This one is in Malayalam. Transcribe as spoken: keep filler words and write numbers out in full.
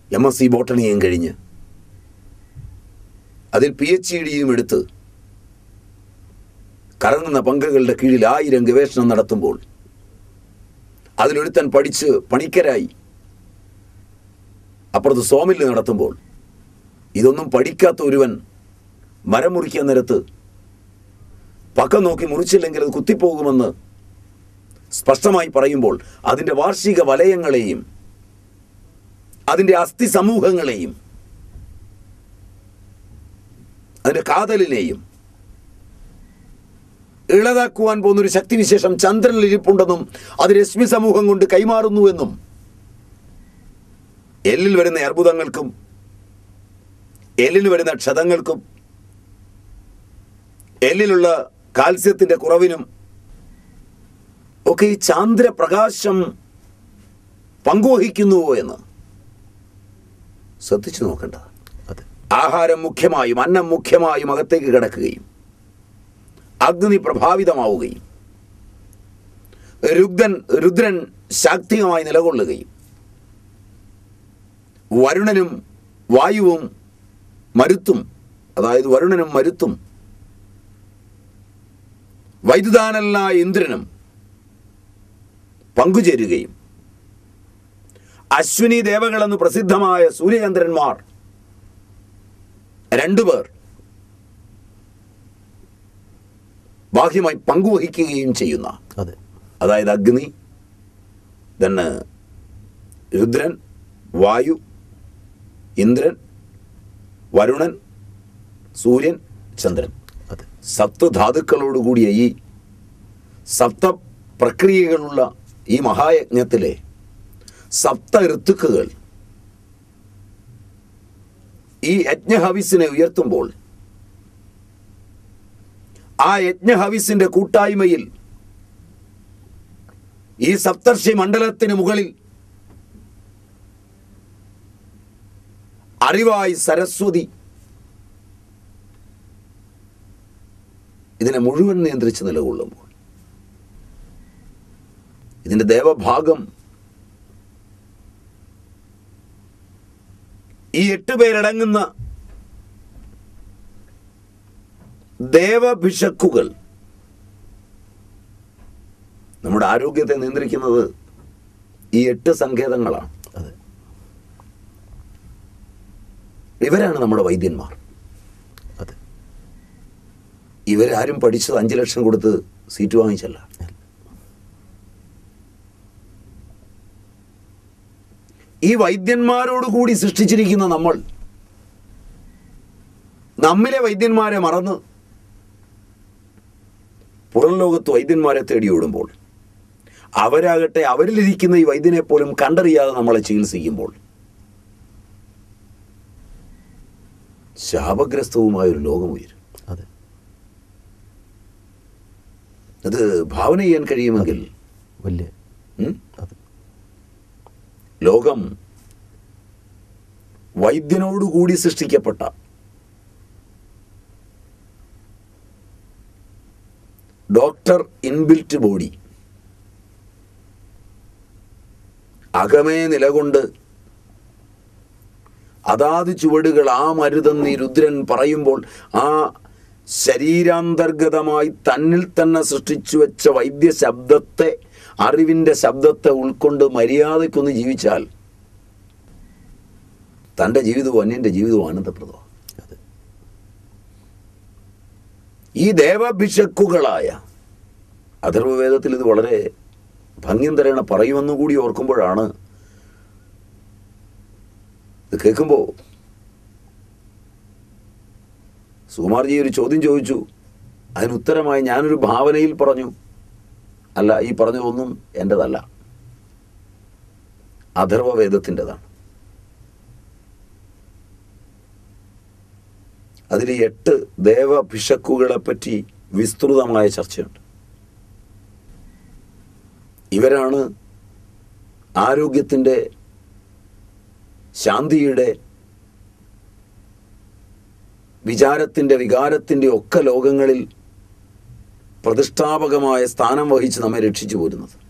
എം എസ് സി ബോട്ടണിയും കഴിഞ്ഞ് അതിൽ പി എച്ച് ഡിയും എടുത്ത് കറങ്ങുന്ന പങ്കുകളുടെ കീഴിൽ ആയിരം ഗവേഷണം നടത്തുമ്പോൾ അതിലൊരുത്തൻ പഠിച്ച് പണിക്കരായി അപ്പുറത്ത് സോമില്ല് നടത്തുമ്പോൾ ഇതൊന്നും പഠിക്കാത്ത ഒരുവൻ മരം മുറിക്കാൻ നേരത്ത് പക്കം നോക്കി മുറിച്ചില്ലെങ്കിൽ അത് കുത്തിപ്പോകുമെന്ന് സ്പഷ്ടമായി പറയുമ്പോൾ അതിൻ്റെ വാർഷിക വലയങ്ങളെയും അതിൻ്റെ അസ്ഥി സമൂഹങ്ങളെയും അതിൻ്റെ കാതലിനെയും ഇളതാക്കുവാൻ പോകുന്നൊരു ശക്തിവിശേഷം ചന്ദ്രനിൽ ഇരിപ്പുണ്ടെന്നും അത് രശ്മി സമൂഹം കൊണ്ട് കൈമാറുന്നുവെന്നും എല്ലിൽ വരുന്ന അർബുദങ്ങൾക്കും എല്ലിൽ വരുന്ന ക്ഷതങ്ങൾക്കും എല്ലിലുള്ള കാൽസ്യത്തിൻ്റെ കുറവിനും ഒക്കെ ഈ ചാന്ദ്രപ്രകാശം പങ്കുവഹിക്കുന്നുവോ എന്ന് ശ്രദ്ധിച്ചു നോക്കേണ്ടത്. ആഹാരം മുഖ്യമായും അന്നം മുഖ്യമായും അകത്തേക്ക് കിടക്കുകയും അഗ്നി പ്രഭാവിതമാവുകയും രുദ്രൻ രുദ്രൻ ശാക്തികമായി നിലകൊള്ളുകയും വരുണനും വായുവും മരുത്തും, അതായത് വരുണനും മരുത്തും വൈദ്യുതാനല്ല ഇന്ദ്രനും പങ്കുചേരുകയും അശ്വിനി ദേവകളെന്ന് പ്രസിദ്ധമായ സൂര്യചന്ദ്രന്മാർ രണ്ടുപേർ ബാഹ്യമായി പങ്കുവഹിക്കുകയും ചെയ്യുന്ന, അതായത് അഗ്നി, തന്നെ രുദ്രൻ, വായു, ഇന്ദ്രൻ, വരുണൻ, സൂര്യൻ, ചന്ദ്രൻ, സപ്തധാതുക്കളോടുകൂടിയ ഈ സപ്ത പ്രക്രിയകളുള്ള ഈ മഹായജ്ഞത്തിലെ സപ്ത ഋത്തുക്കൾ ഈ യജ്ഞഹവിസിനെ ഉയർത്തുമ്പോൾ ആ യജ്ഞഹവിസിന്റെ കൂട്ടായ്മയിൽ ഈ സപ്തർഷി മണ്ഡലത്തിന് മുകളിൽ അറിവായി സരസ്വതി ഇതിനെ മുഴുവൻ നിയന്ത്രിച്ച് നിലകൊള്ളുമ്പോൾ ഇതിൻ്റെ ദേവഭാഗം ഈ എട്ട് പേരടങ്ങുന്ന ദേവഭിഷക്കുകൾ നമ്മുടെ ആരോഗ്യത്തെ നിയന്ത്രിക്കുന്നത് ഈ എട്ട് സങ്കേതങ്ങളാണ്. ഇവരാണ് നമ്മുടെ വൈദ്യന്മാർ. ഇവരാരും പഠിച്ചത് അഞ്ചു ലക്ഷം കൊടുത്ത് സീറ്റ് വാങ്ങിച്ചല്ല. ഈ വൈദ്യന്മാരോടുകൂടി സൃഷ്ടിച്ചിരിക്കുന്ന നമ്മൾ നമ്മിലെ വൈദ്യന്മാരെ മറന്ന് പുറം ലോകത്ത് വൈദ്യന്മാരെ തേടി ഓടുമ്പോൾ അവരാകട്ടെ അവരിലിരിക്കുന്ന ഈ വൈദ്യനെ പോലും കണ്ടറിയാതെ നമ്മളെ ചികിത്സിക്കുമ്പോൾ ശാപഗ്രസ്തവുമായൊരു ലോകം ഉയരും. അത് ഭാവന ചെയ്യാൻ കഴിയുമെങ്കിൽ വലിയ ലോകം വൈദ്യനോടുകൂടി സൃഷ്ടിക്കപ്പെട്ട ഡോക്ടർ ഇൻബിൽറ്റ് ബോഡി അകമേ നിലകൊണ്ട് അതാത് ചുവടുകൾ ആ മരുതെന്ന് രുദ്രൻ പറയുമ്പോൾ ആ ശരീരാന്തർഗതമായി തന്നിൽ തന്നെ സൃഷ്ടിച്ചു വെച്ച വൈദ്യ ശബ്ദത്തെ, അറിവിൻ്റെ ശബ്ദത്തെ ഉൾക്കൊണ്ട് മര്യാദയ്ക്കൊന്ന് ജീവിച്ചാൽ തൻ്റെ ജീവിതവും അന്യൻ്റെ ജീവിതവും ആനന്ദപ്രദമാണ്. ഈ ദേവഭിഷക്കുകളായ അഥർവവേദത്തിൽ ഇത് വളരെ ഭംഗ്യന്തരേണ പറയുമെന്നുകൂടി ഓർക്കുമ്പോഴാണ് ഇത് കേൾക്കുമ്പോൾ സുകുമാർജി ഒരു ചോദ്യം ചോദിച്ചു. അതിനുത്തരമായി ഞാനൊരു ഭാവനയിൽ പറഞ്ഞു, അല്ല, ഈ പറഞ്ഞതൊന്നും എൻ്റെതല്ല, അഥർവവേദത്തിൻ്റെതാണ്. അതിൽ എട്ട് ദേവഭിഷക്കുകളെപ്പറ്റി വിസ്തൃതമായ ചർച്ചയുണ്ട്. ഇവരാണ് ആരോഗ്യത്തിൻ്റെ, ശാന്തിയുടെ, വിചാരത്തിൻ്റെ, വികാരത്തിൻ്റെ ഒക്കെ ലോകങ്ങളിൽ പ്രതിഷ്ഠാപകമായ സ്ഥാനം വഹിച്ച് നമ്മെ രക്ഷിച്ചു പോരുന്നത്.